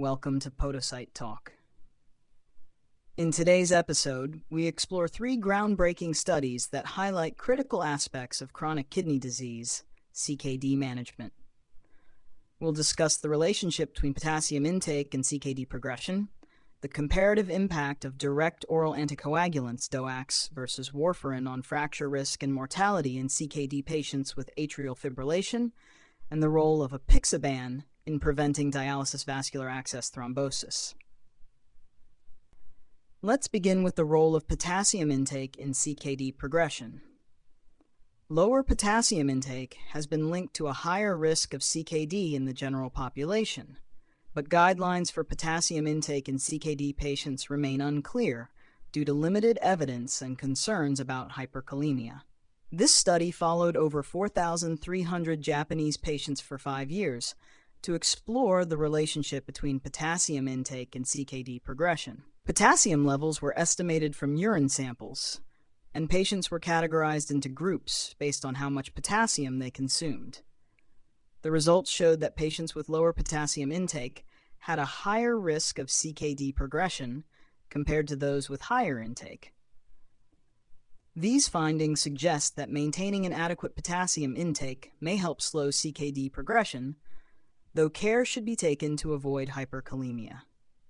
welcome to Potassium Talk. In today's episode, we explore 3 groundbreaking studies that highlight critical aspects of chronic kidney disease, CKD management. We'll discuss the relationship between potassium intake and CKD progression, the comparative impact of direct oral anticoagulants, DOACs, versus warfarin on fracture risk and mortality in CKD patients with atrial fibrillation, and the role of apixaban in preventing dialysis vascular access thrombosis. Let's begin with the role of potassium intake in CKD progression. Lower potassium intake has been linked to a higher risk of CKD in the general population, but guidelines for potassium intake in CKD patients remain unclear due to limited evidence and concerns about hyperkalemia. This study followed over 4,300 Japanese patients for 5 years to explore the relationship between potassium intake and CKD progression. Potassium levels were estimated from urine samples, and patients were categorized into groups based on how much potassium they consumed. The results showed that patients with lower potassium intake had a higher risk of CKD progression compared to those with higher intake. These findings suggest that maintaining an adequate potassium intake may help slow CKD progression, though care should be taken to avoid hyperkalemia.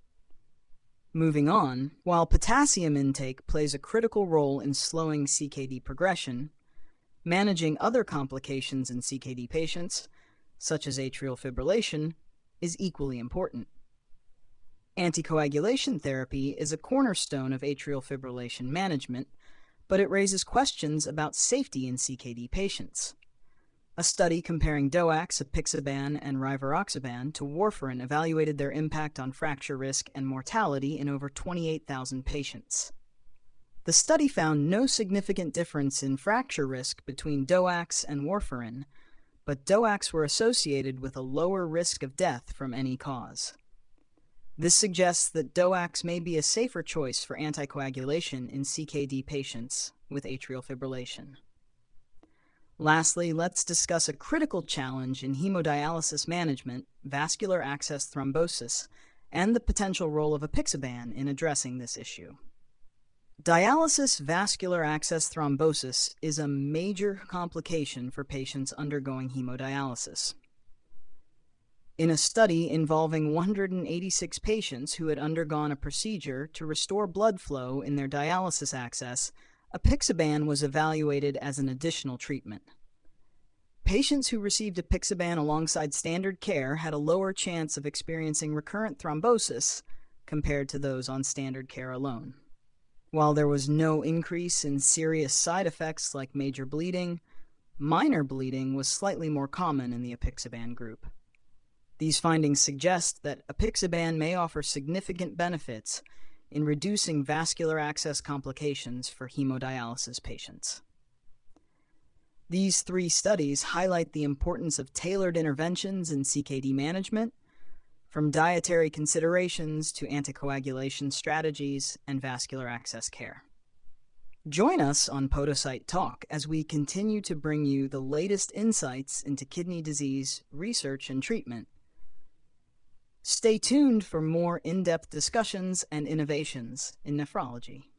Moving on, while potassium intake plays a critical role in slowing CKD progression, managing other complications in CKD patients, such as atrial fibrillation, is equally important. Anticoagulation therapy is a cornerstone of atrial fibrillation management, but it raises questions about safety in CKD patients. A study comparing DOACs, apixaban, and rivaroxaban to warfarin evaluated their impact on fracture risk and mortality in over 28,000 patients. The study found no significant difference in fracture risk between DOACs and warfarin, but DOACs were associated with a lower risk of death from any cause. This suggests that DOACs may be a safer choice for anticoagulation in CKD patients with atrial fibrillation. Lastly, let's discuss a critical challenge in hemodialysis management, vascular access thrombosis, and the potential role of apixaban in addressing this issue. Dialysis vascular access thrombosis is a major complication for patients undergoing hemodialysis. In a study involving 186 patients who had undergone a procedure to restore blood flow in their dialysis access, apixaban was evaluated as an additional treatment. Patients who received apixaban alongside standard care had a lower chance of experiencing recurrent thrombosis compared to those on standard care alone. While there was no increase in serious side effects like major bleeding, minor bleeding was slightly more common in the apixaban group. These findings suggest that apixaban may offer significant benefits in reducing vascular access complications for hemodialysis patients. These 3 studies highlight the importance of tailored interventions in CKD management, from dietary considerations to anticoagulation strategies and vascular access care. Join us on Potassium Talk as we continue to bring you the latest insights into kidney disease research and treatment. Stay tuned for more in-depth discussions and innovations in nephrology.